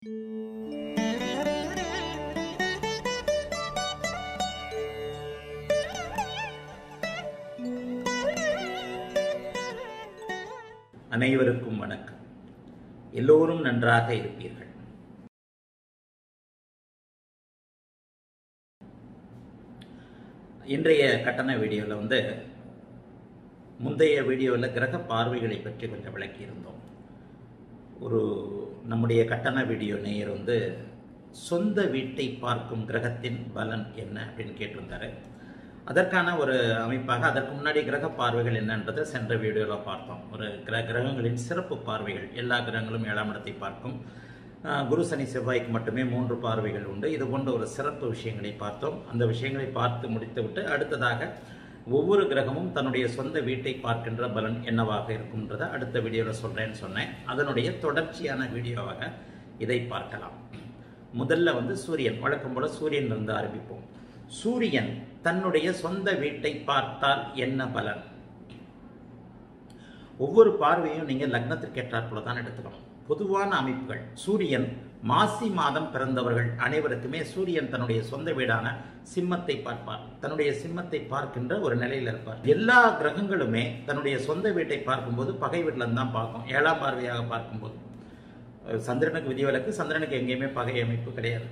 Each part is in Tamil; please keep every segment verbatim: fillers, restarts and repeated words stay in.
அனைவருக்கும் வணக்கம். எல்லோரும் நன்றாக இருப்பீர்கள். இன்றைய கட்டண வீடியோவில் வந்து முந்தைய வீடியோவில் கிரக பார்வைகளை பற்றி கொஞ்சம் விளக்கியிருந்தோம். ஒரு நம்முடைய கட்டண வீடியோ நேயர் வந்து சொந்த வீட்டை பார்க்கும் கிரகத்தின் பலன் என்ன அப்படின்னு கேட்டிருந்தாரு. அதற்கான ஒரு அமைப்பாக அதற்கு முன்னாடி கிரக பார்வைகள் என்னன்றதை சென்ற வீடியோவில் பார்த்தோம். ஒரு கிர கிரகங்களின் சிறப்பு பார்வைகள், எல்லா கிரகங்களும் ஏழாம் இடத்தை பார்க்கும். குரு சனி செவ்வாய்க்கு மட்டுமே மூன்று பார்வைகள் உண்டு. இது போன்ற ஒரு சிறப்பு விஷயங்களை பார்த்தோம். அந்த விஷயங்களை பார்த்து முடித்துவிட்டு அடுத்ததாக ஒவ்வொரு கிரகமும் தன்னுடைய சொந்த வீட்டை பார்க்கின்ற பலன் என்னவாக இருக்கும்ன்றதை அடுத்த வீடியோவில் சொல்கிறேன்னு சொன்னேன். அதனுடைய தொடர்ச்சியான வீடியோவாக இதை பார்க்கலாம். முதல்ல வந்து சூரியன், வழக்கம் போல சூரியனிலிருந்து ஆரம்பிப்போம். சூரியன் தன்னுடைய சொந்த வீட்டை பார்த்தால் என்ன பலன்? ஒவ்வொரு பார்வையும் நீங்கள் லக்னத்திற்கு ஏற்றாற்போல தான் எடுத்துக்கணும். பொதுவான அமைப்புகள். சூரியன் மாசி மாதம் பிறந்தவர்கள் அனைவருக்குமே சூரியன் தன்னுடைய சொந்த வீடான சிம்மத்தை பார்ப்பார். தன்னுடைய சிம்மத்தை பார்க்கின்ற ஒரு நிலையில் இருப்பார். எல்லா கிரகங்களுமே தன்னுடைய சொந்த வீட்டை பார்க்கும்போது பகை வீட்டில் தான் பார்க்கும். ஏழாம் பார்வையாக பார்க்கும்போது சந்திரனுக்கு விதிவிலக்கு, சந்திரனுக்கு எங்கேயுமே பகை அமைப்பு கிடையாது.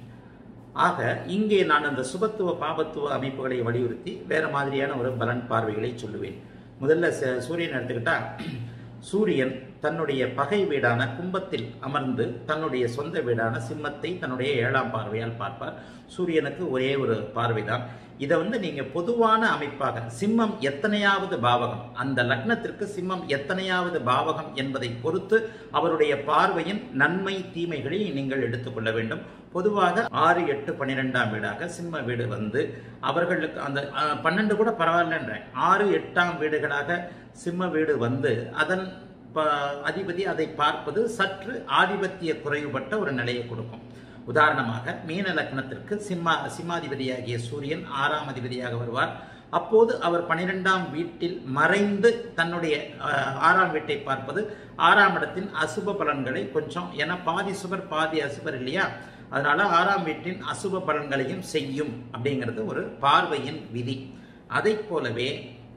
ஆக இங்கே நான் அந்த சுபத்துவ பாபத்துவ அமைப்புகளை வலியுறுத்தி வேற மாதிரியான ஒரு பலன் பார்வைகளை சொல்லுவேன். முதல்ல சூரியன் எடுத்துக்கிட்டா, சூரியன் தன்னுடைய பகை வீடான கும்பத்தில் அமர்ந்து தன்னுடைய சொந்த வீடான சிம்மத்தை தன்னுடைய ஏழாம் பார்வையால் பார்ப்பார். சூரியனுக்கு ஒரே ஒரு பார்வைதான். இதை வந்து நீங்க பொதுவான அமைப்பாக சிம்மம் எத்தனையாவது பாவகம், அந்த லக்னத்திற்கு சிம்மம் எத்தனையாவது பாவகம் என்பதை பொறுத்து அவருடைய பார்வையின் நன்மை தீமைகளை நீங்கள் எடுத்துக்கொள்ள வேண்டும். பொதுவாக ஆறு எட்டு பன்னிரெண்டாம் வீடாக சிம்ம வீடு வந்து அவர்களுக்கு அந்த பன்னெண்டு கூட பரவாயில்லன்ற ஆறு எட்டாம் வீடுகளாக சிம்ம வீடு வந்து அதன் அதிபதி அதை பார்ப்பது சற்று ஆதிபத்திய குறைவுபட்ட ஒரு நிலையை கொடுக்கும். உதாரணமாக மீன லக்னத்திற்கு சிம்மா சிம்மாதிபதியாகிய சூரியன் ஆறாம் அதிபதியாக வருவார். அப்போது அவர் பனிரெண்டாம் வீட்டில் மறைந்து தன்னுடைய ஆறாம் வீட்டை பார்ப்பது ஆறாம் இடத்தின் அசுப பலன்களை கொஞ்சம், என பாதி சுபர் பாதி அசுபர் இல்லையா, அதனால ஆறாம் வீட்டின் அசுப பலன்களையும் செய்யும் அப்படிங்கிறது ஒரு பார்வையின் விதி. அதை போலவே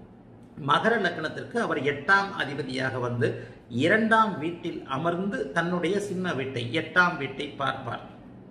மகர லக்னத்திற்கு அவர் எட்டாம் அதிபதியாக வந்து இரண்டாம் வீட்டில் அமர்ந்து தன்னுடைய சிம்ம வீட்டை எட்டாம் வீட்டை பார்ப்பார்.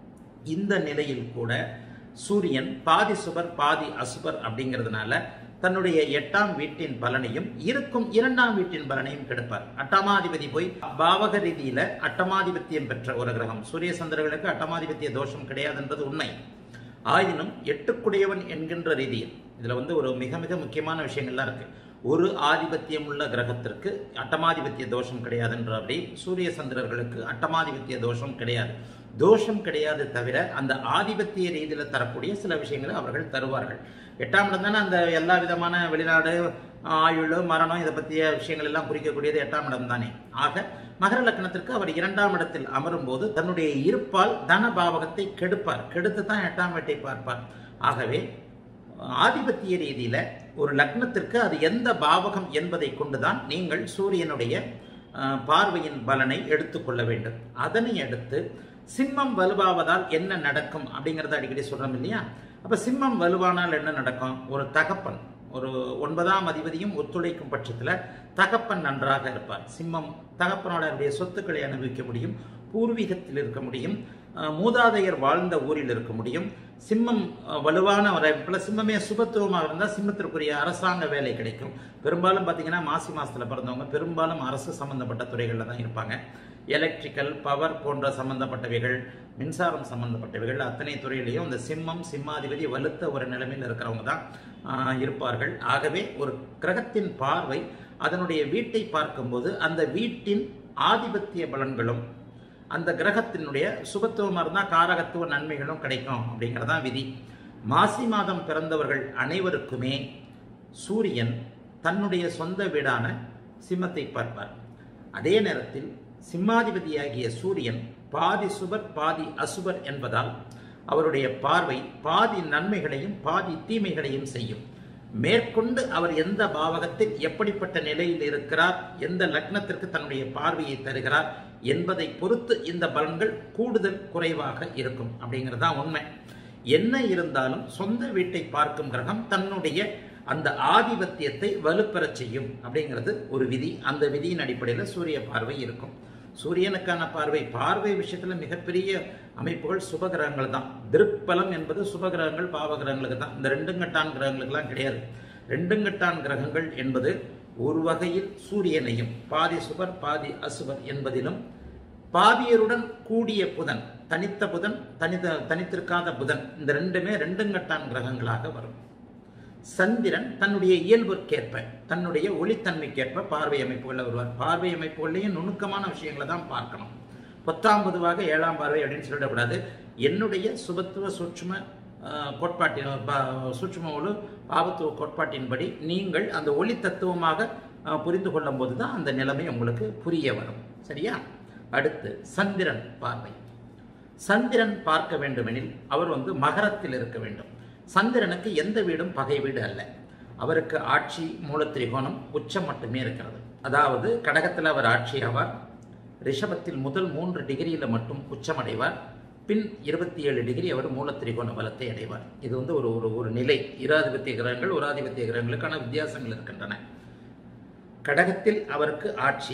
இந்த நிலையில் கூட சூரியன் பாதி சுபர் பாதி அசுபர் அப்படிங்கிறதுனால தன்னுடைய எட்டாம் வீட்டின் பலனையும் இருக்கும் இரண்டாம் வீட்டின் பலனையும் கெடுப்பார். அட்டமாதிபதி போய் பாவக ரீதியில அட்டமாதிபத்தியம் பெற்ற ஒரு கிரகம். சூரிய சந்திரர்களுக்கு அட்டமாதிபத்திய தோஷம் கிடையாதுன்றது உண்மை. ஆயினும் எட்டுக்குடையவன் என்கின்ற ரீதியில் இதுல வந்து ஒரு மிக மிக முக்கியமான விஷயங்கள்லாம் இருக்கு. ஒரு ஆதிபத்தியம் உள்ள கிரகத்திற்கு அட்டமாதிபத்திய தோஷம் கிடையாதுன்ற அப்படி சூரிய சந்திரர்களுக்கு அட்டமாதிபத்திய தோஷம் கிடையாது. தோஷம் கிடையாது தவிர அந்த ஆதிபத்திய ரீதியில தரக்கூடிய சில விஷயங்களை அவர்கள் தருவார்கள். எட்டாம் இடம் தானே அந்த எல்லா விதமான வெளிநாடு, ஆயுள், மரணம் இதை பற்றிய விஷயங்கள் எல்லாம் குறிக்கக்கூடியது எட்டாம் இடம் தானே. ஆக மகர லக்னத்திற்கு அவர் இரண்டாம் இடத்தில் அமரும் போது தன்னுடைய இருப்பால் தன பாவகத்தை கெடுப்பார். கெடுத்து தான் எட்டாம் வீட்டை பார்ப்பார். ஆகவே ஆதிபத்திய ரீதியில ஒரு லக்னத்திற்கு அது எந்த பாவகம் என்பதை கொண்டுதான் நீங்கள் சூரியனுடைய பார்வையின் பலனை எடுத்துக்கொள்ள வேண்டும். அதனை அடுத்து சிம்மம் வலுவாவதால் என்ன நடக்கும் அப்படிங்கறத அடிக்கடி சொல்றோம் இல்லையா. அப்ப சிம்மம் வலுவானால் என்ன நடக்கும்? ஒரு தகப்பன், ஒரு ஒன்பதாம் அதிபதியும் ஒத்துழைக்கும் பட்சத்துல தகப்பன் நன்றாக இருப்பார். சிம்மம் தகப்பனோட சொத்துக்களை அனுபவிக்க முடியும், பூர்வீகத்தில் இருக்க முடியும், மூதாதையர் வாழ்ந்த ஊரில் இருக்க முடியும். சிம்மம் வலுவான ஒரு அமைப்புல சிம்மமே சுபத்துவமாக இருந்தால் சிம்மத்திற்குரிய அரசாங்க வேலை கிடைக்கும். பெரும்பாலும் பார்த்தீங்கன்னா மாசி மாசத்துல பிறந்தவங்க பெரும்பாலும் அரசு சம்பந்தப்பட்ட துறைகளில் தான் இருப்பாங்க. எலக்ட்ரிக்கல், பவர் போன்ற சம்பந்தப்பட்டவைகள், மின்சாரம் சம்பந்தப்பட்டவைகள் அத்தனை துறையிலையும் இந்த சிம்மம் சிம்மாதிபதி வலுத்த ஒரு நிலைமையில் இருக்கிறவங்க தான் இருப்பார்கள். ஆகவே ஒரு கிரகத்தின் பார்வை அதனுடைய வீட்டை பார்க்கும்போது அந்த வீட்டின் ஆதிபத்திய பலன்களும் அந்த கிரகத்தினுடைய சுபத்துவமாக இருந்தால் காரகத்துவ நன்மைகளும் கிடைக்கும் அப்படிங்கிறதான் விதி. மாசி மாதம் பிறந்தவர்கள் அனைவருக்குமே சூரியன் தன்னுடைய சொந்த வீடான சிம்மத்தை பார்ப்பார். அதே நேரத்தில் சிம்மாதிபதியாகிய சூரியன் பாதி சுபர் பாதி அசுபர் என்பதால் அவருடைய பார்வை பாதி நன்மைகளையும் பாதி தீமைகளையும் செய்யும். மேற்கொண்டு அவர் எந்த பாவகத்தில் எப்படிப்பட்ட நிலையில் இருக்கிறார், எந்த லக்னத்திற்கு தன்னுடைய பார்வையை தருகிறார் என்பதை பொறுத்து இந்த பலன்கள் கூடுதல் குறைவாக இருக்கும் அப்படிங்கிறது தான் உண்மை. என்ன இருந்தாலும் சொந்த வீட்டை பார்க்கும் கிரகம் தன்னுடைய அந்த ஆதிபத்தியத்தை வலுப்பெறச் செய்யும் அப்படிங்கிறது ஒரு விதி. அந்த விதியின் அடிப்படையில் சூரிய பார்வை இருக்கும். சூரியனுக்கான பார்வை பார்வை விஷயத்தில் மிகப்பெரிய அமைப்புகள் சுபகிரகங்கள் தான். திருப்பலம் என்பது சுபகிரகங்கள் பாவகிரகங்களுக்கு தான். இந்த ரெண்டுங்கட்டான் கிரகங்களுக்கெல்லாம் கிடையாது. ரெண்டுங்கட்டான் கிரகங்கள் என்பது ஒரு வகையில் சூரியனையும் பாதி சுபர் பாதி அசுபர் என்பதிலும் பாவியருடன் கூடிய புதன், தனித்த புதன், தனித்த தனித்திருக்காத புதன், இந்த ரெண்டுமே ரெண்டுங்கட்டான் கிரகங்களாக வரும். சந்திரன் தன்னுடைய இயல்புக்கேற்ப தன்னுடைய ஒளித்தன்மைக்கேற்ப பார்வை அமைப்புகளில் வருவார். பார்வை அமைப்புகள்லையும் நுணுக்கமான விஷயங்களை தான் பார்க்கணும். பத்தாம் பொதுவாக ஏழாம் பார்வை அப்படின்னு சொல்லிடக்கூடாது. என்னுடைய சுபத்துவ சூட்சும கோட்பாட்டின் சூட்சும பாவத்துவ கோட்பாட்டின்படி நீங்கள் அந்த ஒளி தத்துவமாக புரிந்து கொள்ளும் போது தான் அந்த நிலைமை உங்களுக்கு புரிய வரும். சரியா? அடுத்து சந்திரன் பார்வை. சந்திரன் பார்க்க வேண்டுமெனில் அவர் வந்து மகரத்தில் இருக்க வேண்டும். சந்திரனுக்கு எந்த வீடும் பகை வீடு அல்ல. அவருக்கு ஆட்சி மூலத்திரிகோணம் உச்சம் மட்டுமே இருக்கிறது. அதாவது கடகத்தில் அவர் ஆட்சி ஆவார். ரிஷபத்தில் முதல் மூன்று டிகிரியில் மட்டும் உச்சமடைவார். பின் இருபத்தி ஏழு டிகிரி அவர் மூலத்திரிகோண பலத்தை அடைவார். இது வந்து ஒரு ஒரு ஒரு நிலை. இராதிபத்திய கிரகங்கள் ஒரு ஆதிபத்திய கிரகங்களுக்கான வித்தியாசங்கள் இருக்கின்றன. கடகத்தில் அவருக்கு ஆட்சி,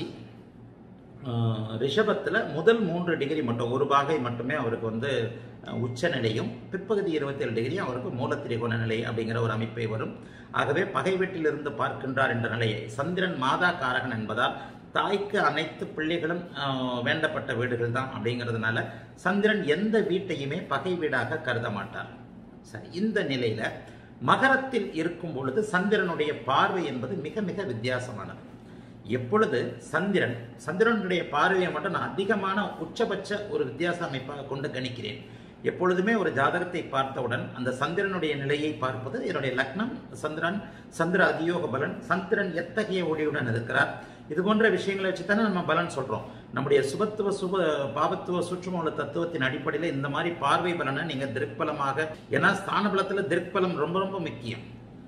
ரிஷபத்தில் முதல் மூன்று டிகிரி மட்டும் ஒரு பாகை மட்டுமே அவருக்கு வந்து உச்ச நிலையும், பிற்பகுதி இருபத்தி ஏழு டிகிரியும் அவருக்கு மூலத்திரிகோண நிலை அப்படிங்கிற ஒரு அமைப்பை வரும். ஆகவே பகை வீட்டிலிருந்து பார்க்கின்றார் என்ற நிலையை. சந்திரன் மாதா காரகன் என்பதால் தாய்க்கு அனைத்து பிள்ளைகளும் வேண்டப்பட்ட வீடுகள் தான் அப்படிங்கிறதுனால சந்திரன் எந்த வீட்டையுமே பகை வீடாக கருத மாட்டார். சரி, இந்த நிலையில மகரத்தில் இருக்கும் பொழுது சந்திரனுடைய பார்வை என்பது மிக மிக வித்தியாசமானது. எப்பொழுது சந்திரன் சந்திரனுடைய பார்வையை மட்டும் நான் அதிகமான உச்சபட்ச ஒரு வித்தியாச அமைப்பாக கொண்டு கணிக்கிறேன். எப்பொழுதுமே ஒரு ஜாதகத்தை பார்த்தவுடன் அந்த சந்திரனுடைய நிலையை பார்ப்பது என்னுடைய லக்னம், சந்திரன், சந்திர அதியோக பலன், சந்திரன் எத்தகைய ஒளியுடன் இருக்கிறார், இது போன்ற விஷயங்களை வச்சு தானே நம்ம பலன் சொல்றோம். நம்முடைய சுபத்துவ சுப பாவத்துவ சூட்சும தத்துவத்தின் அடிப்படையில் இந்த மாதிரி பார்வை பலனை நீங்க திருப்பலமாக, ஏன்னா ஸ்தான பலத்துல திருப்பலம் ரொம்ப ரொம்ப முக்கியம்.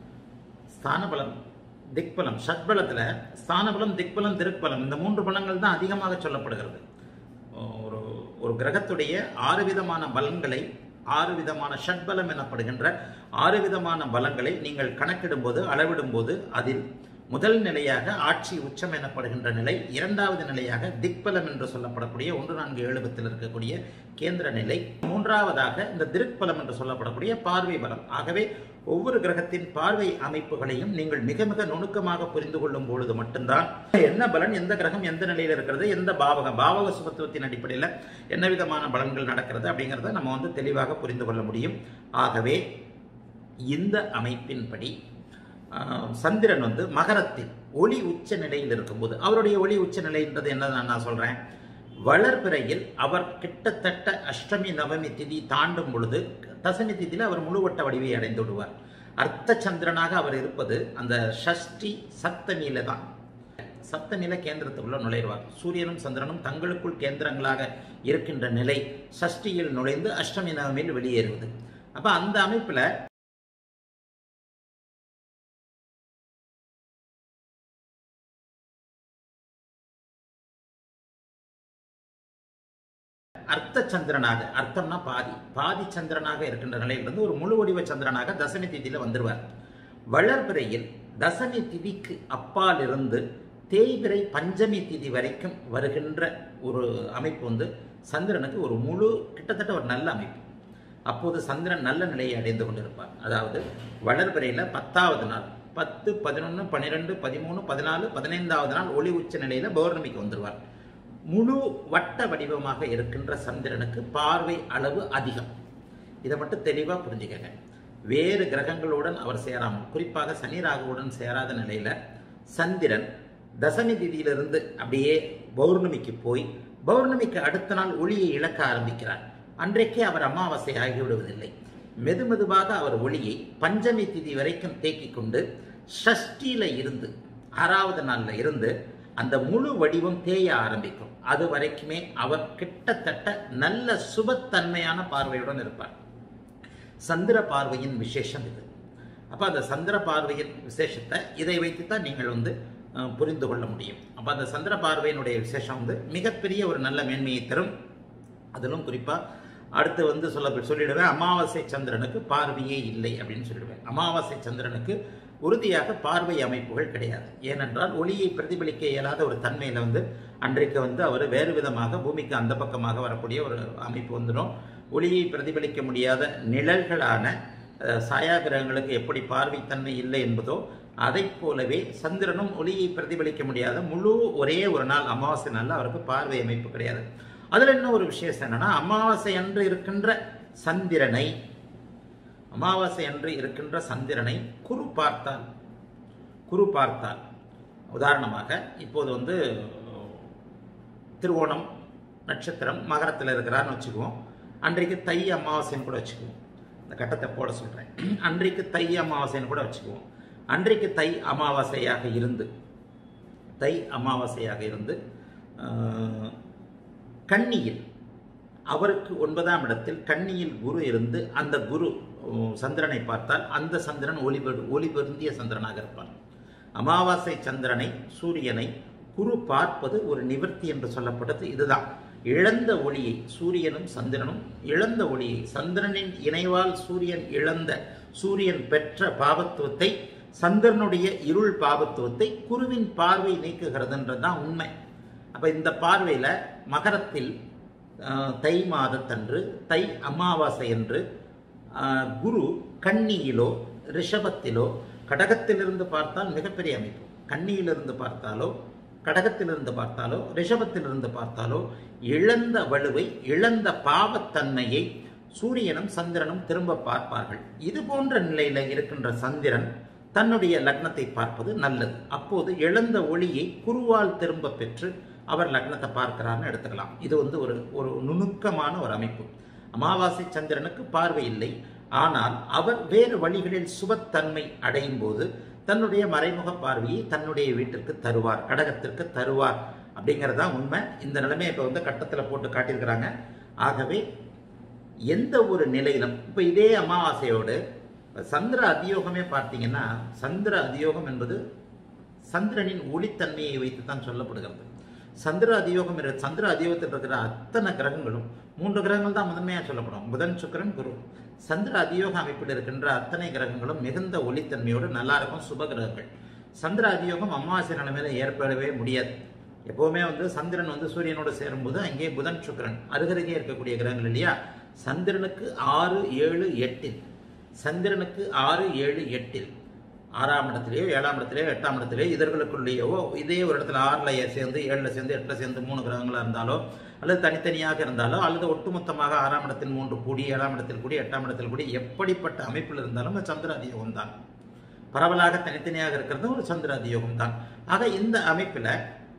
ஸ்தான பலம், திக்பலம், ஷட்பலத்துல ஸ்தானபலம், திக்பலம், திருப்பலம் இந்த மூன்று பலங்கள் தான் அதிகமாக சொல்லப்படுகிறது. ஒரு ஒரு கிரகத்துடைய ஆறு விதமான பலன்களை, ஆறு விதமான ஷட்பலம் எனப்படுகின்ற ஆறு விதமான பலங்களை நீங்கள் கணக்கிடும் போது, அளவிடும் போது அதில் முதல் நிலையாக ஆட்சி உச்சம் எனப்படுகின்ற நிலை, இரண்டாவது நிலையாக திக்பலம் என்று சொல்லப்படக்கூடிய ஒன்று நான்கு எழுபத்தில் இருக்கக்கூடிய கேந்திர நிலை, மூன்றாவதாக இந்த திருப்பலம் என்று சொல்லப்படக்கூடிய பார்வை பலம். ஆகவே ஒவ்வொரு கிரகத்தின் பார்வை அமைப்புகளையும் நீங்கள் மிக மிக நுணுக்கமாக புரிந்து கொள்ளும் பொழுது மட்டும்தான் என்ன பலன், எந்த கிரகம் எந்த நிலையில் இருக்கிறது, எந்த பாவகம், பாவக சுபத்துவத்தின் அடிப்படையில் என்ன விதமான பலன்கள் நடக்கிறது அப்படிங்கிறத நம்ம வந்து தெளிவாக புரிந்து கொள்ள முடியும். ஆகவே இந்த அமைப்பின்படி சந்திரன் வந்து மகரத்தில் ஒளி உச்ச நிலையில் இருக்கும்போது, அவருடைய ஒளி உச்ச நிலைன்றது என்ன நான் சொல்றேன், வளர்பிறையில் அவர் கிட்டத்தட்ட அஷ்டமி நவமி திதி தாண்டும் பொழுது தசமி திதியில் அவர் முழுவட்ட வடிவை அடைந்து விடுவார். அர்த்த சந்திரனாக அவர் இருப்பது அந்த ஷஷ்டி சப்தமியில தான். சப்தமியில கேந்திரத்துக்குள்ள நுழைவார். சூரியனும் சந்திரனும் தங்களுக்குள் கேந்திரங்களாக இருக்கின்ற நிலை ஷஷ்டியில் நுழைந்து அஷ்டமி நவமியில் வெளியேறுவது. அப்ப அந்த அமைப்புல அர்த்த சந்திரனாக, அர்த்தம்னா பாதி, பாதி சந்திரனாக இருக்கின்ற நிலையிலிருந்து ஒரு முழு வடிவ சந்திரனாக தசமி திதியில வந்துடுவார். வளர்பிறையில் தசமி திதிக்கு அப்பால் இருந்து தேய்பிறை பஞ்சமி திதி வரைக்கும் வருகின்ற ஒரு அமைப்பு வந்து சந்திரனுக்கு ஒரு முழு கிட்டத்தட்ட ஒரு நல்ல அமைப்பு. அப்போது சந்திரன் நல்ல நிலையை அடைந்து கொண்டிருப்பார். அதாவது வளர்பிறையில பத்தாவது நாள், பத்து, பதினொன்று, பன்னிரெண்டு, பதிமூணு, பதினாலு, பதினைந்தாவது நாள் ஒளி உச்ச நிலையில பௌர்ணமிக்கு வந்துடுவார். முழு வட்ட வடிவமாக இருக்கின்ற சந்திரனுக்கு பார்வை அளவு அதிகம். இதை மட்டும் தெளிவா புரிஞ்சுக்கங்க. வேறு கிரகங்களுடன் அவர் சேராமல், குறிப்பாக சனி ராகுவுடன் சேராத நிலையில சந்திரன் தசமி திதியிலிருந்து அப்படியே பௌர்ணமிக்கு போய் பௌர்ணமிக்கு அடுத்த நாள் ஒளியை இழக்க ஆரம்பிக்கிறார். அன்றைக்கே அவர் அமாவாசை ஆகிவிடுவதில்லை. மெது மெதுவாக அவர் ஒளியை பஞ்சமி திதி வரைக்கும் தேக்கிக் கொண்டு ஷஷ்டியில இருந்து ஆறாவது நாள்ல இருந்து அந்த முழு வடிவம் தேய ஆரம்பிக்கும். அது வரைக்குமே அவர் கிட்டத்தட்ட நல்ல சுபத்தன்மையான பார்வையுடன் இருப்பார். சந்திர பார்வையின் விசேஷம் இது. அப்ப அந்த சந்திர பார்வையின் விசேஷத்தை இதை வைத்துத்தான் நீங்கள் வந்து புரிந்து கொள்ள முடியும். அப்போ அந்த சந்திர பார்வையினுடைய விசேஷம் வந்து மிகப்பெரிய ஒரு நல்ல மேன்மையை தரும். அதிலும் குறிப்பாக அடுத்து வந்து சொல்ல சொல்லிடுவேன், அமாவாசை சந்திரனுக்கு பார்வையே இல்லை அப்படின்னு சொல்லிடுவேன். அமாவாசை சந்திரனுக்கு உறுதியாக பார்வை அமைப்புகள் கிடையாது. ஏனென்றால் ஒளியை பிரதிபலிக்க இயலாத ஒரு தன்மையில் வந்து அன்றைக்கு வந்து அவர் வேறு விதமாக பூமிக்கு அந்த பக்கமாக வரக்கூடிய ஒரு அமைப்பு வந்துடும். ஒளியை பிரதிபலிக்க முடியாத நிழல்களான சாயா கிரகங்களுக்கு எப்படி பார்வைத்தன்மை இல்லை என்பதோ அதை போலவே சந்திரனும் ஒளியை பிரதிபலிக்க முடியாத முழு ஒரே ஒரு நாள் அமாவாசை நாளில் அவருக்கு பார்வை அமைப்பு கிடையாது. அதில் என்ன ஒரு விசேஷம் என்னன்னா, அமாவாசை அன்று இருக்கின்ற சந்திரனை அமாவாசை அன்று இருக்கின்ற சந்திரனை குரு பார்த்தால் குரு பார்த்தால் உதாரணமாக இப்போது வந்து திருவோணம் நட்சத்திரம் மகரத்தில் இருக்கிறான்னு வச்சுக்குவோம். அன்றைக்கு தை அமாவாசைன்னு கூட வச்சுக்குவோம். இந்த கட்டத்தை போட சொல்கிறேன். அன்றைக்கு தை அமாவாசைன்னு கூட வச்சுக்குவோம். அன்றைக்கு தை அமாவாசையாக இருந்து தை அமாவாசையாக இருந்து கன்னியில் அவருக்கு ஒன்பதாம் இடத்தில் கன்னியில் குரு இருந்து அந்த குரு சந்திரனை பார்த்தால் அந்த சந்திரன் ஒளி ஒளி பொருந்திய சந்திரனாக இருப்பார். அமாவாசை சந்திரனை சூரியனை குரு பார்ப்பது ஒரு நிவர்த்தி என்று சொல்லப்பட்டது இதுதான். இழந்த ஒளியை சூரியனும் சந்திரனும் இழந்த ஒளியை சந்திரனின் இணைவால் சூரியன் இழந்த சூரியன் பெற்ற பாவத்துவத்தை சந்திரனுடைய இருள் பாவத்துவத்தை குருவின் பார்வை நீக்குகிறதுன்றதுதான் உண்மை. அப்ப இந்த பார்வையில மகரத்தில் தை மாதத்தன்று தை அமாவாசை என்று குரு கன்னியிலோ ரிஷபத்திலோ கடகத்திலிருந்து பார்த்தால் மிகப்பெரிய அமைப்பு. கன்னியிலிருந்து பார்த்தாலோ கடகத்திலிருந்து பார்த்தாலோ ரிஷபத்திலிருந்து பார்த்தாலோ இழந்த வலுவை இழந்த பாவத்தன்மையை சூரியனும் சந்திரனும் திரும்ப பார்ப்பார்கள். இது போன்ற நிலையில இருக்கின்ற சந்திரன் தன்னுடைய லக்னத்தை பார்ப்பது நல்லது. அப்போது இழந்த ஒளியை குருவால் திரும்ப பெற்று அவர் லக்னத்தை பார்க்கிறார்னு எடுத்துக்கலாம். இது வந்து ஒரு ஒரு நுணுக்கமான ஒரு அமைப்பு. அமாவாசை சந்திரனுக்கு பார்வை இல்லை, ஆனால் அவர் வேறு வழிகளில் சுபத்தன்மை அடையும் போது தன்னுடைய மறைமுக பார்வையை தன்னுடைய வீட்டிற்கு தருவார், கடகத்திற்கு தருவார் அப்படிங்கிறதான் உண்மை. இந்த நிலைமையை இப்போ வந்து கட்டத்தில் போட்டு காட்டியிருக்கிறாங்க. ஆகவே எந்த ஒரு நிலையிலும் இப்போ இதே அமாவாசையோடு சந்திர அதியோகமே பார்த்தீங்கன்னா, சந்திர அதியோகம் என்பது சந்திரனின் ஒளித்தன்மையை வைத்து தான் சொல்லப்படுகிறது. சந்திர அதியோகம் சந்திர அதியோகத்தில் இருக்கிற அத்தனை கிரகங்களும் மூன்று கிரகங்கள் தான் முதன்மையாக சொல்லப்படும், புதன் சுக்கிரன் குரு. சந்திர அதியோக அமைப்பில் இருக்கின்ற அத்தனை கிரகங்களும் மிகுந்த ஒளித்தன்மையோடு நல்லா இருக்கும், சுப கிரகங்கள். சந்திர அதியோகம் அமாவாசை நிலைமையில ஏற்படவே முடியாது. எப்பவுமே வந்து சந்திரன் வந்து சூரியனோடு சேரும்போது அங்கே புதன் சுக்கிரன் அருகருகே இருக்கக்கூடிய கிரகங்கள் இல்லையா. சந்திரனுக்கு ஆறு ஏழு எட்டில் சந்திரனுக்கு ஆறு ஏழு எட்டில் ஆறாம் இடத்திலேயோ ஏழாம் இடத்திலேயோ எட்டாம் இடத்திலேயோ இதர்களுக்குள்ளேயோ இதே ஒரு இடத்துல ஆறுல சேர்ந்து ஏழுல சேர்ந்து எட்டுல சேர்ந்து மூணு கிரகங்களா இருந்தாலோ அல்லது தனித்தனியாக இருந்தாலோ அல்லது ஒட்டுமொத்தமாக ஆறாம் இடத்தில் மூன்று கூடி ஏழாம் இடத்தில் கூடி எட்டாம் இடத்தில் கூடி எப்படிப்பட்ட அமைப்பில் இருந்தாலும் சந்திர அதியோகம் தான். பரவலாக தனித்தனியாக இருக்கிறது ஒரு சந்திர அதியோகம் தான். ஆக இந்த அமைப்பில்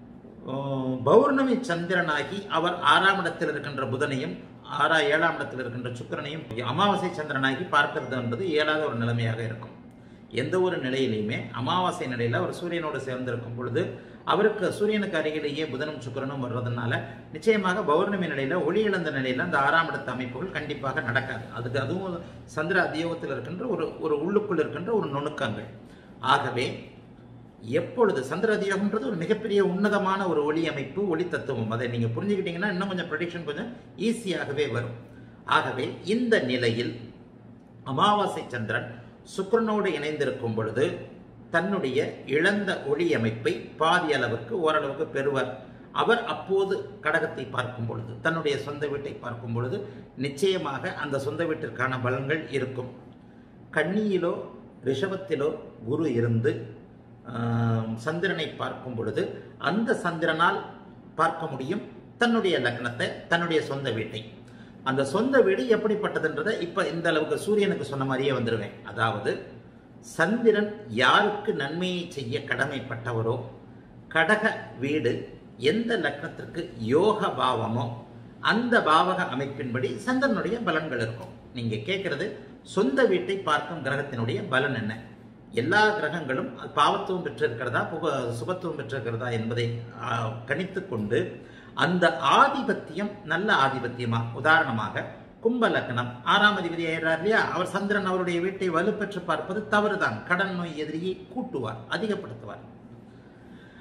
பௌர்ணமி சந்திரனாகி அவர் ஆறாம் இடத்தில் இருக்கின்ற புதனையும் ஆறா ஏழாம் இடத்தில் இருக்கின்ற சுக்கிரனையும் அமாவாசை சந்திரனாகி பார்க்கிறது என்பது இயலாத ஒரு நிலைமையாக இருக்கும். எந்த ஒரு நிலையிலையுமே அமாவாசை நிலையில் அவர் சூரியனோடு சேர்ந்திருக்கும் பொழுது அவருக்கு சூரியனுக்கு அருகிலேயே புதனும் சுக்கிரனும் வர்றதுனால நிச்சயமாக பௌர்ணமி நிலையில ஒளி இழந்த நிலையில அந்த ஆறாம் இடத்த அமைப்புகள் கண்டிப்பாக நடக்காது. அதுக்கு அதுவும் சந்திர அதியோகத்தில் இருக்கின்ற ஒரு ஒரு உள்ளுக்குள் இருக்கின்ற ஒரு நுணுக்கங்கள். ஆகவே எப்பொழுது சந்திர அதியோகம்ன்றது ஒரு மிகப்பெரிய உன்னதமான ஒரு ஒளி அமைப்பு, ஒளி தத்துவம். அதை நீங்க புரிஞ்சுக்கிட்டீங்கன்னா இன்னும் கொஞ்சம் ப்ரெடிக்ஷன் கொஞ்சம் ஈஸியாகவே வரும். ஆகவே இந்த நிலையில் அமாவாசை சந்திரன் சுக்கிரனோடு இணைந்திருக்கும் பொழுது தன்னுடைய இழந்த ஒளி அமைப்பை பாதி அளவுக்கு ஓரளவுக்கு பெறுவார். அவர் அப்போது கடகத்தை பார்க்கும் பொழுது தன்னுடைய சொந்த வீட்டை பார்க்கும் பொழுது நிச்சயமாக அந்த சொந்த வீட்டிற்கான பலன்கள் இருக்கும். கன்னியிலோ ரிஷபத்திலோ குரு இருந்து சந்திரனை பார்க்கும் பொழுது அந்த சந்திரனால் பார்க்க முடியும் தன்னுடைய லக்னத்தை, தன்னுடைய சொந்த வீட்டை. அந்த சொந்த வீடு எப்படிப்பட்டதுன்றதை இப்ப இந்த அளவுக்கு சூரியனுக்கு சொன்ன மாதிரியே வந்துடுவேன். அதாவது சந்திரன் யாருக்கு நன்மையை செய்ய கடமைப்பட்டவரோ கடக வீடு எந்த லக்னத்திற்கு யோக பாவமோ அந்த பாவக அமைப்பின்படி சந்திரனுடைய பலன்கள் இருக்கும். நீங்க கேட்கறது சொந்த வீட்டை பார்க்கும் கிரகத்தினுடைய பலன் என்ன? எல்லா கிரகங்களும் பாவத்துவம் பெற்றிருக்கிறதா சுபத்துவம் பெற்றிருக்கிறதா என்பதை கணித்து கொண்டு அந்த ஆதிபத்தியம் நல்ல ஆதிபத்தியமா, உதாரணமாக கும்ப லக்னம் ஆறாம் அதிபதி ஆயிடுறார் இல்லையா, அவர் சந்திரன் அவருடைய வீட்டை வலுப்பெற்று பார்ப்பது தவறுதான். கடன் நோய் எதிரியை கூட்டுவார், அதிகப்படுத்துவார்.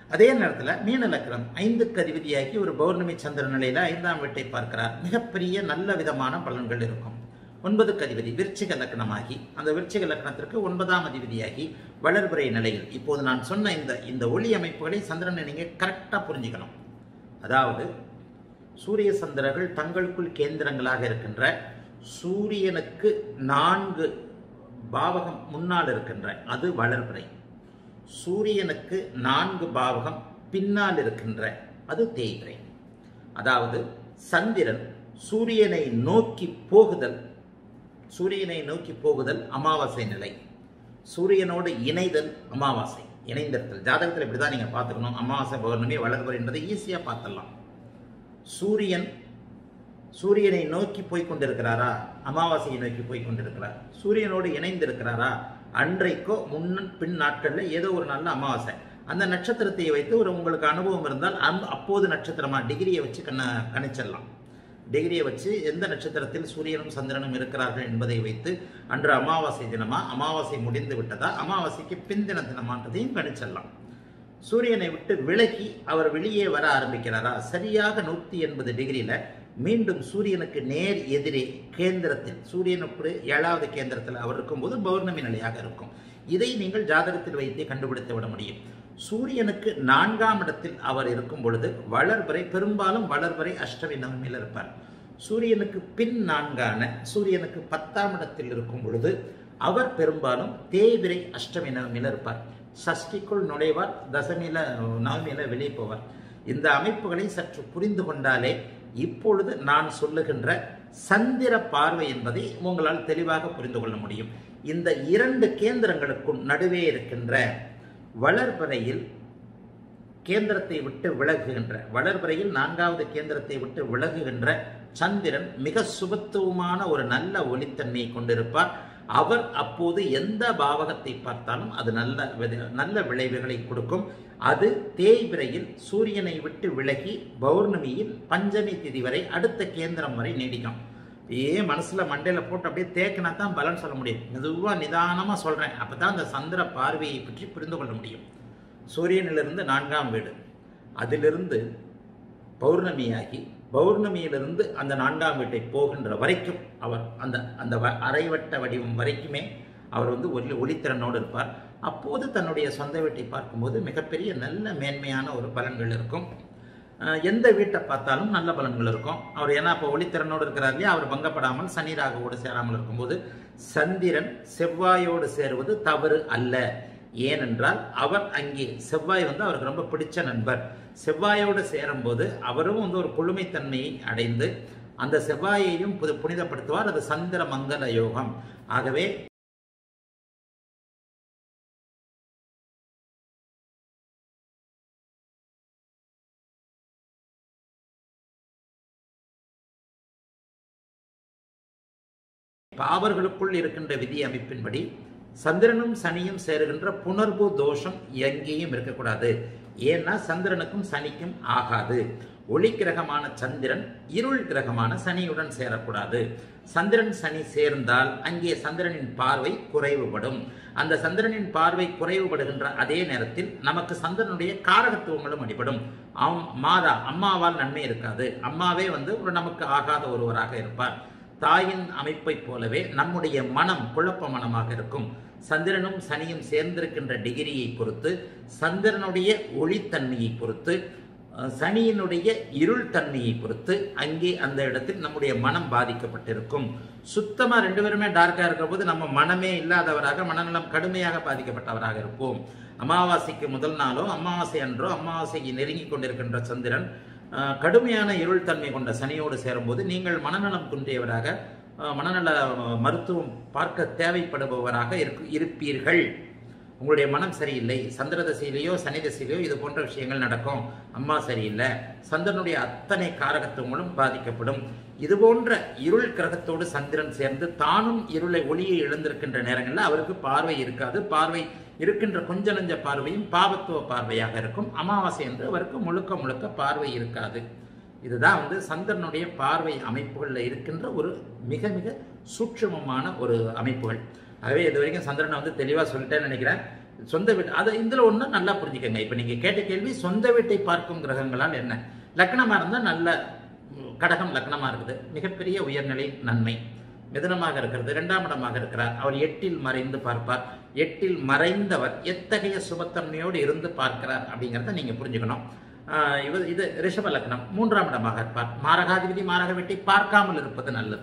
அதே நேரத்தில் மீன லக்னம் ஐந்துக்கு அதிபதியாகி ஒரு பௌர்ணமி சந்திர நிலையில ஐந்தாம் வீட்டை பார்க்கிறார். மிகப்பெரிய நல்ல விதமான பலன்கள் இருக்கும். ஒன்பதுக்கு அதிபதி விருச்சிக லக்னமாகி அந்த விருச்சிக லக்னத்திற்கு ஒன்பதாம் அதிபதியாகி வளர்பிறை நிலையில். இப்போது நான் சொன்ன இந்த இந்த ஒளி அமைப்புகளை சந்திரனை நீங்க கரெக்டா புரிஞ்சுக்கணும். அதாவது சூரிய சந்திரர்கள் தங்களுக்குள் கேந்திரங்களாக இருக்கின்ற சூரியனுக்கு நான்கு பாவகம் முன்னால் இருக்கின்ற அது வளர்பிறை, சூரியனுக்கு நான்கு பாவகம் பின்னால் இருக்கின்ற அது தேய்பிறை. அதாவது சந்திரன் சூரியனை நோக்கி போகுதல் சூரியனை நோக்கி போகுதல் அமாவாசை நிலை, சூரியனோடு இணைதல் அமாவாசை, இணைந்திருத்தல். ஜாதகத்தில் இப்படிதான் நீங்க பார்த்துக்கணும். அமாவாசை பௌர்ணமி வளர்பிறைன்றதை ஈஸியா பார்த்துடலாம். சூரியன் சூரியனை நோக்கி போய்கொண்டிருக்கிறாரா, அமாவாசையை நோக்கி போய்கொண்டிருக்கிறார். சூரியனோடு இணைந்திருக்கிறாரா, அன்றைக்கோ முன்ன பின் நாட்கள்ல ஏதோ ஒரு நல்ல அமாவாசை, அந்த நட்சத்திரத்தை வைத்து ஒரு உங்களுக்கு அனுபவம் இருந்தால் அப்போது நட்சத்திரமா டிகிரியை வச்சு கண்ண கணிச்சிடலாம். டிகிரியை வச்சு எந்த நட்சத்திரத்தில் சூரியனும் சந்திரனும் இருக்கிறார்கள் என்பதை வைத்து அன்று அமாவாசை தினமா, அமாவாசை முடிந்து விட்டதா, அமாவாசைக்கு பிந்தின தினமான்றதையும் கணிச்சிடலாம். சூரியனை விட்டு விலகி அவர் வெளியே வர ஆரம்பிக்கிறாரா, சரியாக நூத்தி எண்பது டிகிரியில மீண்டும் சூரியனுக்கு நேர் எதிரே கேந்திரத்தில், சூரியனுக்கு ஏழாவது கேந்திரத்தில் அவர் இருக்கும்போது பௌர்ணமி நிலையாக இருக்கும். இதை நீங்கள் ஜாதகத்தில் வைத்தே கண்டுபிடித்து விட முடியும். சூரியனுக்கு நான்காம் இடத்தில் அவர் இருக்கும் பொழுது வளர்பிறை, பெரும்பாலும் வளர்பிறை அஷ்டமி நவமியில் இருப்பார். சூரியனுக்கு பின் நான்கான சூரியனுக்கு பத்தாம் இடத்தில் இருக்கும் பொழுது அவர் பெரும்பாலும் தேய்பிறை அஷ்டமி நவமியில் இருப்பார். சஷ்டிக்குள் நுழைவார், தசமியில நவமியில வெளியே போவார். இந்த அமைப்புகளை சற்று புரிந்து கொண்டாலே இப்பொழுது நான் சொல்லுகின்ற சந்திர பார்வை என்பதை உங்களால் தெளிவாக புரிந்து கொள்ள முடியும். இந்த இரண்டு கேந்திரங்களுக்கும் நடுவே இருக்கின்ற வளர்பிறையில் கேந்திரத்தை விட்டு விலகுகின்ற வளர்பிறையில் நான்காவது கேந்திரத்தை விட்டு விலகுகின்ற சந்திரன் மிக சுபத்துவமான ஒரு நல்ல ஒளித்தன்மையை கொண்டிருப்பார். அவர் அப்போது எந்த பாவகத்தை பார்த்தாலும் அது நல்ல நல்ல விளைவுகளை கொடுக்கும். அது தேய்பிறையில் சூரியனை விட்டு விலகி பௌர்ணமியில் பஞ்சமி திதி வரை அடுத்த கேந்திரம் வரை நீடிக்கும். ஏ மனசுல மண்டையில போட்டு அப்படியே தேக்கினா தான் பலன் சொல்ல முடியும். மெதுவா நிதானமா சொல்றேன், அப்பதான் அந்த சந்திர பார்வையை பற்றி புரிந்து கொள்ள முடியும். சூரியனிலிருந்து நான்காம் வீடு, அதிலிருந்து பௌர்ணமியாகி பௌர்ணமியிலிருந்து அந்த நான்காம் வீட்டை போகின்ற வரைக்கும் அவர் அந்த அந்த அரைவட்ட வடிவம் வரைக்குமே அவர் வந்து ஒளி ஒளித்திறனோடு இருப்பார். அப்போது தன்னுடைய சொந்த வீட்டை பார்க்கும்போது மிகப்பெரிய நல்ல மேன்மையான ஒரு பலன்கள் இருக்கும். எந்த வீட்டை பார்த்தாலும் நல்ல பலன்கள் இருக்கும். அவர் ஏன்னா இப்போ ஒளித்திறனோடு இருக்கிறார் இல்லையா, அவர் பங்கப்படாமல் சனி ராகுவோடு சேராமல் இருக்கும்போது சந்திரன் செவ்வாயோடு சேருவது தவறு அல்ல. ஏனென்றால் அவர் அங்கே செவ்வாய் வந்து அவருக்கு ரொம்ப பிடிச்ச நண்பர். செவ்வாயோடு சேரும்போது அவரும் வந்து ஒரு குளுமைத்தன்மையை அடைந்து அந்த செவ்வாயையும் புனிதப்படுத்துவார். அது சந்திர மங்கள யோகம். ஆகவே பாவர்களுக்குள் இருக்கின்ற விதி அமைப்பின்படி சந்திரனும் சனியும் சேருகின்ற புணர்வு தோஷம் எங்கேயும் இருக்கக்கூடாது. ஏன்னா சந்திரனுக்கும் சனிக்கும் ஆகாது. ஒளி கிரகமான சந்திரன் இருள் கிரகமான சனியுடன் சேரக்கூடாது. சந்திரன் சனி சேர்ந்தால் அங்கே சந்திரனின் பார்வை குறைவுபடும். அந்த சந்திரனின் பார்வை குறைவுபடுகின்ற அதே நேரத்தில் நமக்கு சந்திரனுடைய காரகத்துவங்களும் அடிபடும். மாதா அம்மாவால் நன்மை இருக்காது. அம்மாவே வந்து ஒரு நமக்கு ஆகாத ஒருவராக இருப்பார். தாயின் அமைப்பை போலவே நம்முடைய மனம் குழப்ப மனமாக இருக்கும். சந்திரனும் சனியும் சேர்ந்திருக்கின்ற டிகிரியை பொறுத்து, சந்திரனுடைய ஒளித்தன்மையை பொறுத்து, சனியினுடைய இருள் தன்மையை பொறுத்து அங்கே அந்த இடத்தில் நம்முடைய மனம் பாதிக்கப்பட்டிருக்கும். சுத்தமா ரெண்டு பேருமே டார்க்கா இருக்கிற போது நம்ம மனமே இல்லாதவராக, மனநலம் கடுமையாக பாதிக்கப்பட்டவராக இருப்போம். அமாவாசைக்கு முதல் நாளோ அமாவாசை அன்றோ அமாவாசைக்கு நெருங்கி கொண்டிருக்கின்ற சந்திரன் கடுமையான இருள் தன்மை கொண்ட சனியோடு சேரும்போது நீங்கள் மனநலம் குன்றியவராக, மனநல மருத்துவம் பார்க்க தேவைப்படுபவராக இருப்பீர்கள். உங்களுடைய மனம் சரியில்லை. சந்திர தசையிலேயோ சனி தசையிலேயோ இது போன்ற விஷயங்கள் நடக்கும். அம்மா சரியில்லை, சந்திரனுடைய அத்தனை காரகத்துவங்களும் பாதிக்கப்படும். இது போன்ற இருள் கிரகத்தோடு சந்திரன் சேர்ந்து தானும் இருளை ஒளியை இழந்திருக்கின்ற நேரங்களில் அவருக்கு பார்வை இருக்காது. பார்வை இருக்கின்ற கொஞ்ச நஞ்ச பார்வையும் பாவத்துவ பார்வையாக இருக்கும். அமாவாசை என்று அவருக்கு முழுக்க முழுக்க பார்வை இருக்காது. இதுதான் வந்து சந்திரனுடைய பார்வை அமைப்புகளில் இருக்கின்ற ஒரு மிக மிக சூட்சமமான ஒரு அமைப்புகள். ஆகவே இது வரைக்கும் சந்திரனை வந்து தெளிவாக சொல்லிட்டேன்னு நினைக்கிறேன். சொந்த வீடு அது இதில் ஒன்று நல்லா புரிஞ்சுக்கங்க. இப்போ நீங்கள் கேட்ட கேள்வி சொந்த வீட்டை பார்க்கும் கிரகங்களால் என்ன? லக்னமாக இருந்தால் நல்ல கடகம் லக்னமாக இருக்குது, மிகப்பெரிய உயர்நிலை நன்மை. மிதனமாக இருக்கிறது, இரண்டாம் இடமாக இருக்கிறார், அவர் எட்டில் மறைந்து பார்ப்பார். எட்டில் மறைந்தவர் எத்தகைய சுபத்தன்மையோடு இருந்து பார்க்கிறார் அப்படிங்கிறத நீங்கள் புரிஞ்சுக்கணும். இவர் இது ரிஷப லக்னம், மூன்றாம் இடமாக இருப்பார். மாரகாதிபதி மாரக வீட்டை பார்க்காமல் இருப்பது நல்லது.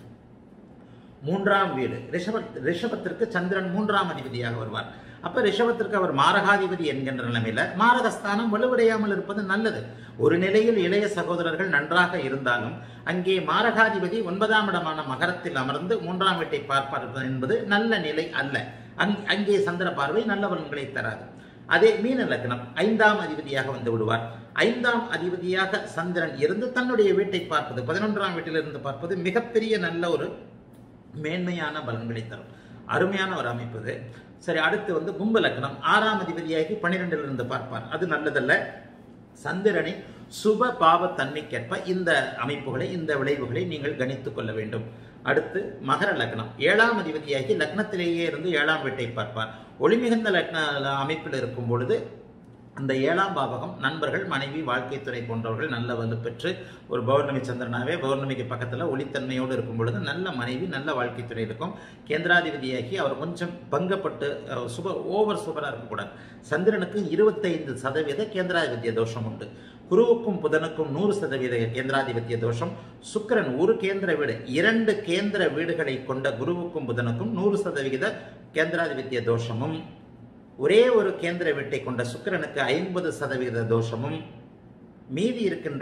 மூன்றாம் வீடு ரிஷப ரிஷபத்திற்கு சந்திரன் மூன்றாம் அதிபதியாக வருவார். அப்ப ரிஷபத்திற்கு அவர் மாரகாதிபதி என்கின்ற நிலைமையில மாரகஸ்தானம் வலுவடையாமல் இருப்பது நல்லது. ஒரு நிலையில் இளைய சகோதரர்கள் நன்றாக இருந்தாலும் அங்கே மாரகாதிபதி ஒன்பதாம் இடமான மகரத்தில் அமர்ந்து மூன்றாம் வீட்டை பார்ப்பார் என்பது நல்ல நிலை அல்ல. அங் அங்கே சந்திர பார்வை நல்ல பலன்களை தராது. அதே மீன லக்னம் ஐந்தாம் அதிபதியாக வந்து விடுவார். ஐந்தாம் அதிபதியாக சந்திரன் இருந்து தன்னுடைய வீட்டை பார்ப்பது, பதினொன்றாம் வீட்டிலிருந்து பார்ப்பது மிகப்பெரிய நல்ல ஒரு மேன்மையான பலன்களை தரும். அருமையான ஒரு அமைப்பு. சரி, அடுத்து வந்து கும்ப லக்னம் ஆறாம் அதிபதியாகி பன்னிரெண்டில் இருந்து பார்ப்பார். அது நல்லதல்ல. சந்திரனை சுப பாவ தன்மைக்கேற்ப இந்த அமைப்புகளை இந்த விளைவுகளை நீங்கள் கணித்துக் கொள்ள வேண்டும். அடுத்து மகர லக்னம் ஏழாம் அதிபதியாகி லக்னத்திலேயே இருந்து ஏழாம் வீட்டை பார்ப்பார். ஒளிமிகுந்த லக்ன அமைப்பில் இருக்கும் பொழுது அந்த ஏழாம் பாவகம் நண்பர்கள், மனைவி, வாழ்க்கை துறை போன்றவர்கள் நல்ல வலு பெற்று ஒரு பௌர்ணமி சந்திரனாவே பௌர்ணமிக்கு பக்கத்தில் ஒளித்தன்மையோடு இருக்கும் பொழுது நல்ல மனைவி, நல்ல வாழ்க்கை துறை இருக்கும். கேந்திராதிபதியாகி அவர் கொஞ்சம் பங்கப்பட்டு சுப ஓவர் சூப்பராக இருக்கக்கூடாது. சந்திரனுக்கு இருபத்தைந்து சதவீத கேந்திராதிபத்திய தோஷம் உண்டு. குருவுக்கும் புதனுக்கும் நூறு சதவீத கேந்திராதிபத்திய தோஷம். சுக்கிரன் ஒரு கேந்திர வீடு, இரண்டு கேந்திர வீடுகளை கொண்ட குருவுக்கும் புதனுக்கும் நூறு சதவிகித கேந்திராதிபத்திய தோஷமும், ஒரே ஒரு கேந்திர வீட்டை கொண்ட சுக்கிரனுக்கு ஐம்பது சதவீத தோஷமும், மீதி இருக்கின்ற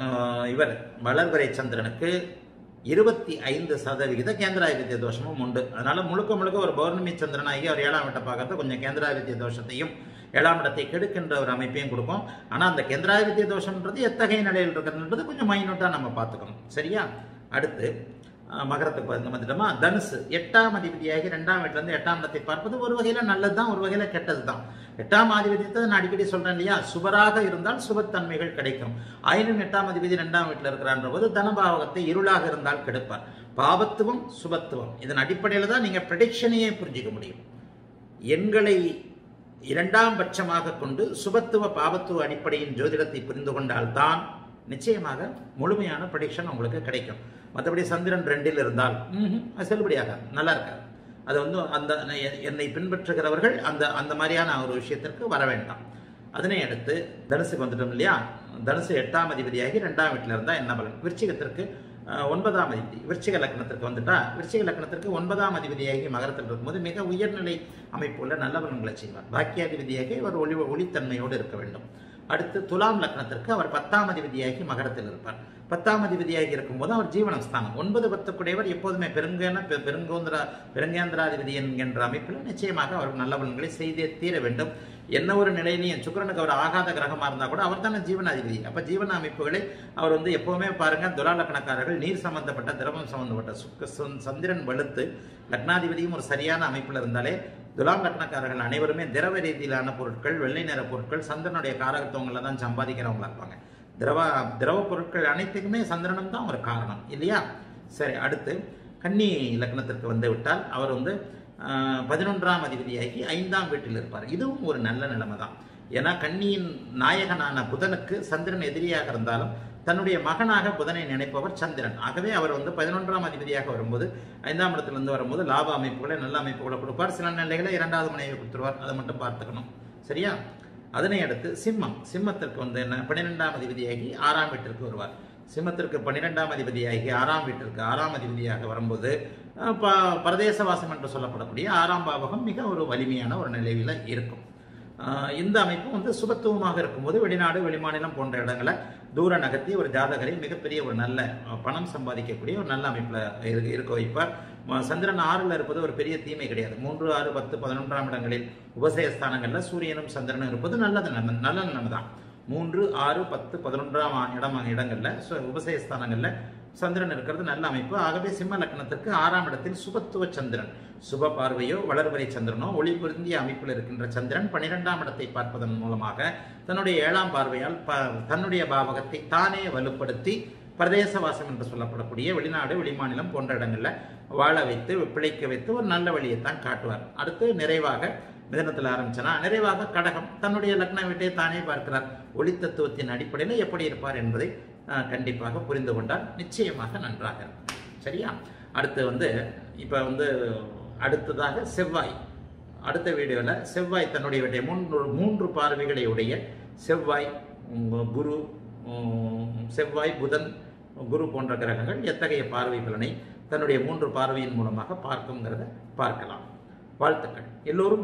இவர் வளர்வரை சந்திரனுக்கு இருபத்தி ஐந்து சதவிகித கேந்திராதிபத்திய தோஷமும் உண்டு. அதனால முழுக்க முழுக்க ஒரு பௌர்ணமி சந்திரனாகி அவர் ஏழாம் இடத்தை பார்க்கறது கொஞ்சம் கேந்திராதிபத்திய தோஷத்தையும் ஏழாம் இடத்தை கெடுக்கின்ற ஒரு அமைப்பையும் கொடுக்கும். ஆனால் அந்த கேந்திராதிபத்திய தோஷம்ன்றது எத்தகைய நிலையில் இருக்கிறதுன்றது கொஞ்சம் மைனூட்டாக நம்ம பார்த்துக்கணும். சரியா? அடுத்து மகரத்துக்கு வந்துட்டோமா? தனுசு எட்டாம் அதிபதியாகி ரெண்டாம் வீட்டுல இருந்து எட்டாம் இடத்தை பார்ப்பது ஒரு வகையில நல்லதுதான், ஒரு வகையில கெட்டது தான். எட்டாம் அதிபதியத்தை நான் அடிக்கடி சொல்றேன் இல்லையா, சுபராக இருந்தால் சுபத்தன்மைகள் கிடைக்கும். ஆயினும் எட்டாம் அதிபதி ரெண்டாம் வீட்டில் இருக்கிறான்ற போது தனபாவகத்தை இருளாக இருந்தால் கெடுப்பார். பாவத்துவம் சுபத்துவம் இதன் அடிப்படையில் தான் நீங்க ப்ரெடிக்ஷனையே புரிஞ்சுக்க முடியும். எண்களை இரண்டாம் பட்சமாக கொண்டு சுபத்துவ பாவத்துவ அடிப்படையின் ஜோதிடத்தை புரிந்து கொண்டால்தான் நிச்சயமாக முழுமையான ப்ரெடிக்ஷன் உங்களுக்கு கிடைக்கும். மற்றபடி சந்திரன் ரெண்டில் இருந்தால் செல்லுபடியாக நல்லா இருக்காது. அது வந்து அந்த என்னை பின்பற்றுகிறவர்கள் அந்த அந்த மாதிரியான ஒரு விஷயத்திற்கு வர வேண்டாம். அதனை அடுத்து தனுசுக்கு வந்துட்டோம் இல்லையா? தனுசு எட்டாம் அதிபதியாகி ரெண்டாம் வீட்டில் இருந்தால் என்ன பலன்? விருச்சிகத்திற்கு ஒன்பதாம் அதிபதி, விருச்சிக லக்னத்திற்கு வந்துட்டா விருச்சிக லக்னத்திற்கு ஒன்பதாம் அதிபதியாகி மகரத்தில் இருக்கும்போது மிக உயர்நிலை அமைப்புள்ள நல்ல பலன்களை செய்வார். பாக்கியாதிபதியாகி அவர் ஒளி ஒளித்தன்மையோடு இருக்க வேண்டும். அடுத்து துலாம் லக்னத்திற்கு அவர் பத்தாம் அதிபதியாகி மகரத்தில் இருப்பார். பத்தாம் அதிபதியாகி இருக்கும்போது அவர் ஜீவனஸ்தானம் ஒன்பது பத்துக்குடையவர் எப்போதுமே பெருங்கேன பெருங்கோந்திரா பெருங்கேந்திராதிபதி என்கின்ற அமைப்பில் நிச்சயமாக அவர் நல்ல பலன்களை செய்தே தீர வேண்டும். என்ன ஒரு நிலையிலையும் சுக்கிரனுக்கு அவர் ஆகாத கிரகமாக இருந்தால் கூட அவர் தானே ஜீவனாதிபதி. அப்போ ஜீவன அமைப்புகளை அவர் வந்து எப்போவுமே பாருங்க, துலாலக்கணக்காரர்கள் நீர் சம்பந்தப்பட்ட திரவம் சம்பந்தப்பட்ட சுக்க சந்திரன் வலுத்து லக்னாதிபதியும் ஒரு சரியான அமைப்பில் இருந்தாலே துலாம் லக்னக்காரர்கள் அனைவருமே திரவ ரீதியிலான பொருட்கள், வெள்ளை நிற பொருட்கள், சந்திரனுடைய காரகத்துவங்களை தான் சம்பாதிக்கிறவங்களா இருப்பாங்க. திரவ திரவ பொருட்கள் அனைத்துக்குமே சந்திரனும் தான் ஒரு காரணம் இல்லையா? சரி, அடுத்து கன்னி லக்னத்திற்கு வந்து விட்டால் அவர் வந்து பதினொன்றாம் அதிபதியாகி ஐந்தாம் வீட்டில் இருப்பார். இதுவும் ஒரு நல்ல நிலைமை தான். ஏன்னா கன்னியின் நாயகனான புதனுக்கு சந்திரன் எதிரியாக இருந்தாலும் தன்னுடைய மகனாக புதனை நினைப்பவர் சந்திரன். ஆகவே அவர் வந்து பதினொன்றாம் அதிபதியாக வரும்போது ஐந்தாம் இடத்திலிருந்து வரும்போது லாப அமைப்புகளை நல்ல அமைப்புகளை கொடுப்பார். சில நிலைகளை இரண்டாவது மனைவி கொடுத்துருவார். அதை மட்டும் பார்த்துக்கணும். சரியா? அதனை அடுத்து சிம்மம். சிம்மத்திற்கு வந்து என்ன, பன்னிரெண்டாம் அதிபதியாகி ஆறாம் வீட்டிற்கு வருவார். சிம்மத்திற்கு பன்னிரெண்டாம் அதிபதியாகி ஆறாம் வீட்டிற்கு ஆறாம் அதிபதியாக வரும்போது ப பரதேசவாசம் என்று சொல்லப்படக்கூடிய ஆறாம் பாவகம் மிக ஒரு வலிமையான ஒரு நிலையில் இருக்கும். இந்த அமைப்பு வந்து சுபத்துவமாக இருக்கும்போது வெளிநாடு வெளிமாநிலம் போன்ற இடங்களை தூர நகர்த்தி ஒரு ஜாதகரை மிகப்பெரிய ஒரு நல்ல பணம் சம்பாதிக்கக்கூடிய ஒரு நல்ல அமைப்பில் இருக்க வைப்பார். சந்திரன் ஆறில் இருப்பது ஒரு பெரிய தீமை கிடையாது. மூன்று ஆறு பத்து பதினொன்றாம் இடங்களில் உபசயஸ்தானங்களில் சூரியனும் சந்திரனும் இருப்பது நல்லது, நல்ல நன்மை தான். மூன்று ஆறு பத்து பதினொன்றாம் இடம் இடங்களில் உபசயஸ்தானங்களில் சந்திரன் இருக்கிறது நல்ல அமைப்பு. ஆகவே சிம்ம லக்னத்திற்கு ஆறாம் இடத்தில் சுபத்துவ சந்திரன், சுப பார்வையோ வளர்வரை சந்திரனோ ஒளி பொருந்திய அமைப்பில் இருக்கின்ற சந்திரன் பன்னிரெண்டாம் இடத்தை பார்ப்பதன் மூலமாக தன்னுடைய ஏழாம் பார்வையால் தன்னுடைய பாவகத்தை தானே வலுப்படுத்தி பிரதேசவாசம் என்று சொல்லப்படக்கூடிய வெளிநாடு வெளிமாநிலம் போன்ற இடங்களில் வாழ வைத்து பிழைக்க வைத்து ஒரு நல்ல வழியைத்தான் காட்டுவார். அடுத்து நிறைவாக மிதனத்தில் ஆரம்பிச்சனா நிறைவாக கடகம் தன்னுடைய லக்ன வீட்டை தானே பார்க்கிறார். ஒளி தத்துவத்தின் அடிப்படையில் எப்படி இருப்பார் என்பதை கண்டிப்பாக புரிந்து கொண்டால் நிச்சயமாக நன்றாக இருக்கும். சரியா? அடுத்து வந்து இப்போ வந்து அடுத்ததாக செவ்வாய். அடுத்த வீடியோவில் செவ்வாய் தன்னுடைய வீட்டை மூன்று மூன்று பார்வைகளை உடைய செவ்வாய், குரு, செவ்வாய், புதன், குரு போன்ற கிரகங்கள் எத்தகைய பார்வை பலனை தன்னுடைய மூன்று பார்வையின் மூலமாக பார்க்குங்கிறத பார்க்கலாம். வாழ்த்துக்கள் எல்லோரும்.